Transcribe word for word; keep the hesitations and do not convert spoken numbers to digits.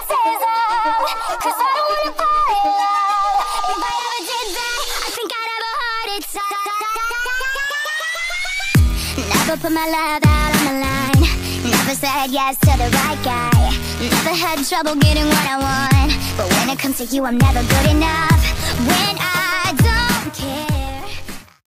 chances of, cause I don't wanna fall in love. If I ever did that, I think I'd have a heart attack. Never put my love out on the line, never said yes to the right guy, never had trouble getting what I want, but when it comes to you I'm never good enough. When